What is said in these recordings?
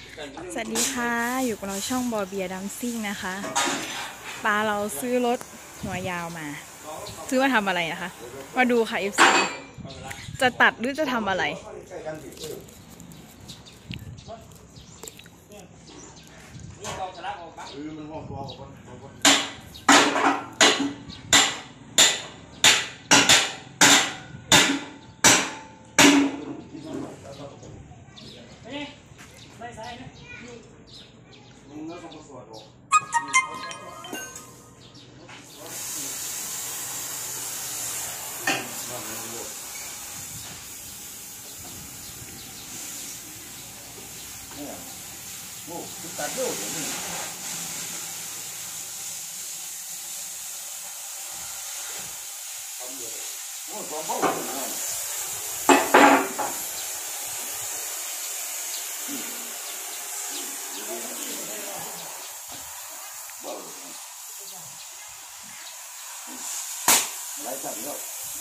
สวัสดีค่ะอยู่กับเราช่องบอเบียดัมซิ่งนะคะปาเราซื้อรถหัวยาวมาซื้อมาทำอะไรนะคะมาดูค่ะ FC จะตัดหรือจะทำอะไรโอ้ตัดเร็วเลยโอ้สองเบ้าเลยไรจับเนาะ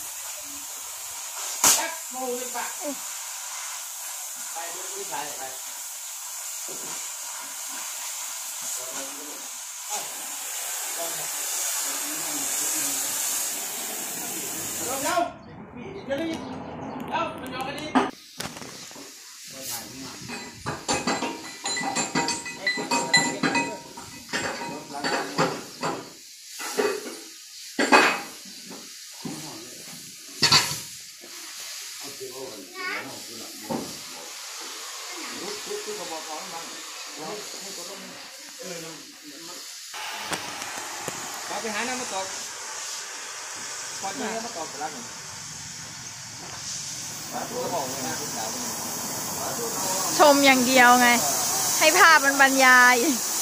โม่เลยปะไปดูที่ไหนไปเร็วเดี๋ยวนี้เร็วมันยอกันดีไปหาน้ำมาตอกพอจะมาตอกแล้วนี่ชมอย่างเดียวไงให้ภาพมันบรรยาย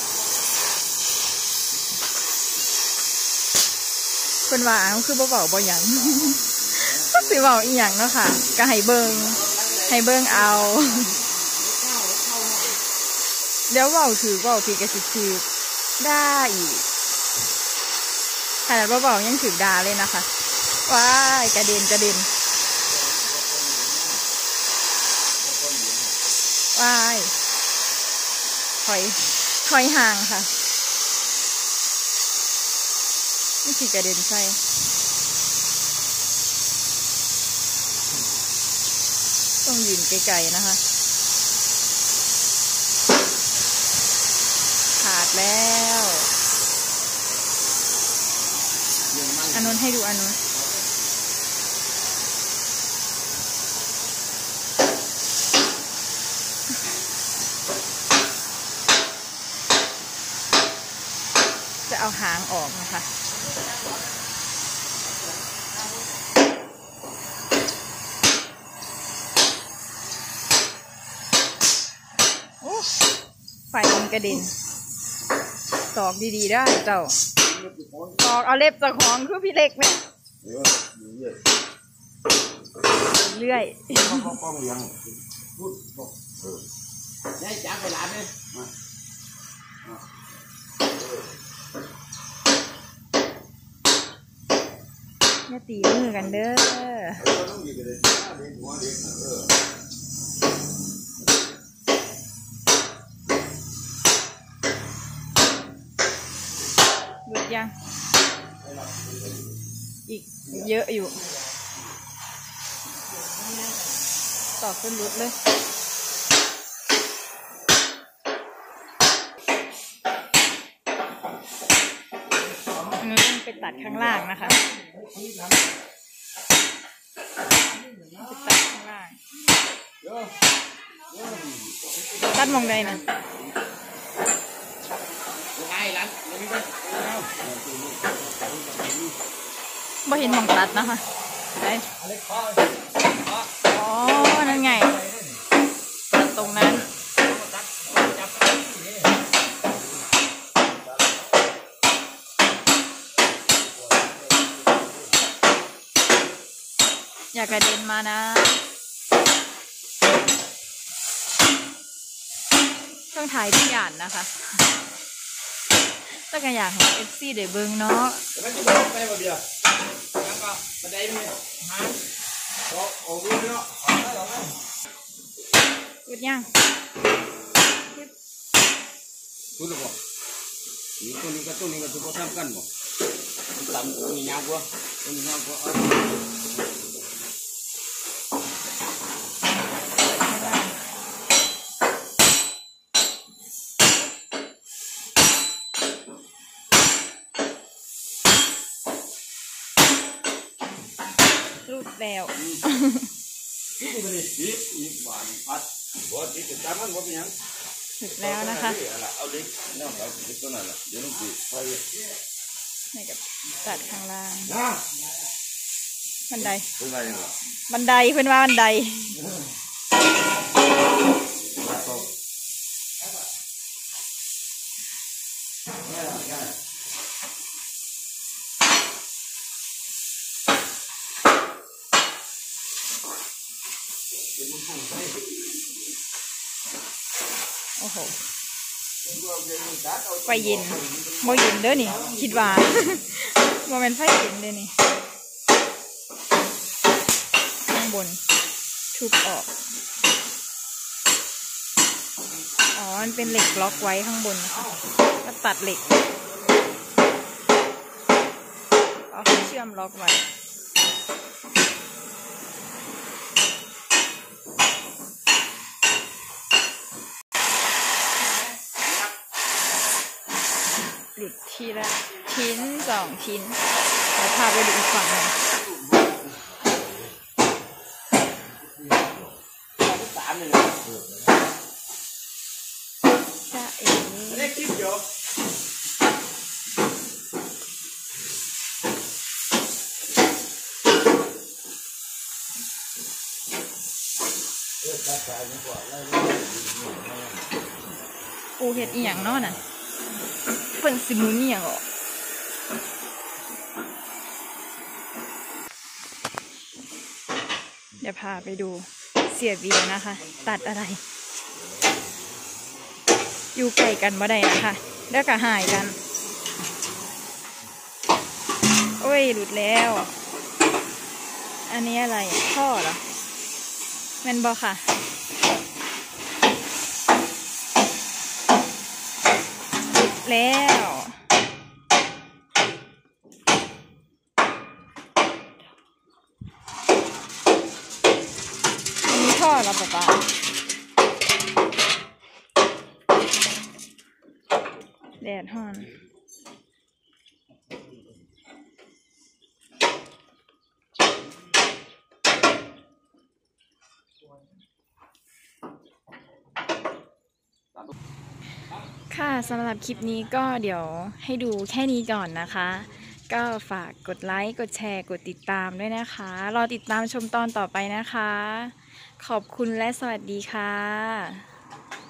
เป็นว่าคือบ่เบาบ่หยังก็สิเบาอีหยังเนาะค่ะก็ให้เบิ่งเอาเดี๋ยวเบาถือเบาผิดก็สิถือได้อีกขนาดเบาๆยังถือดาเลยนะคะว้ายกระเด็นว้ายถอยห่างค่ะนี่คือกระเด็นใช่ต้องยืนไกลๆนะคะขาดแล้วอันนู้นให้ดูอันนู้นจะเอาหางออกนะคะโอ้ไฟมันกระเด็นตอกดีๆได้เจ้าตอกเอาเล็บจากของคือพี่เล็กเนี่ยเรื่อยได้จับไปร้านเลยอย่าตีมือกันเด้อหลุดยังอีกเยอะอยู่ต่อขึ้นหลุดเลยไปตัดข้างล่างนะคะไปตัดข้างล่างตัดมองใดนะบ่เห็นมองตัดนะคะไปอ๋อนั่นไงตัดตรงนั้นอย่ากระเด็นมานะต้องถ่ายทุกอย่างนะคะต้องอยากเห็น FC เดี๋ยวเบิ้งเนาะไปบ่เดียวแล้วก็บันไดมีหางโอ้โหเนาะหยุดยังรู้หรือเปล่านี่ตัวนี้กับตัวนี้ก็จะพอทำกันบ่ต่ำตัวนี้ยาวกว่าตัวนี้ยาวกว่ารูดแล้วนี่เป็นอีกบานพัดบ่ติดตามมันบ่เป็นหยังหยุดแล้วนะคะเอาเล็กเนี่ยเอาเล็กตัวนั้นแหละเดี๋ยวลูกจีไปนี่กับตัดข้างล่างนะบันไดเป็นไรเหรอบันไดเพื่อนว่าบันไดโอ้โหไฟเย็นโมเย็นเด้อนี่คิดว่าโมเป็นไฟเย็นเด้อนี่ข้างบนทุบออกอ๋อมันเป็นเหล็กล็อกไว้ข้างบนนะคะก็ตัดเหล็กเอาที่เชื่อมล็อกไว้หลุดทีละชิ้น2 ชิ้นแล้วพาไปดูอีกฝั่งหนึ่งจะเอ๋เล็กคิดเดี๋ยวปูเห็ดอีหยังเนาะน่ะเพิ่นสิหมุนอีหยังออกเดี๋ยวพาไปดูเสียเบียร์นะคะ ตัดอะไร อยู่ไกลกันบ่ได้นะคะแล้วก็หายกันโอ้ยหลุดแล้ว อันนี้อะไรท่อเหรอแม่นบ่ค่ะหลุดแล้วอันนี้ท่อเหรอป๊าแดดฮ้อนค่ะสำหรับคลิปนี้ก็เดี๋ยวให้ดูแค่นี้ก่อนนะคะ ก็ฝากกดไลค์กดแชร์กดติดตามด้วยนะคะรอติดตามชมตอนต่อไปนะคะ ขอบคุณและสวัสดีค่ะ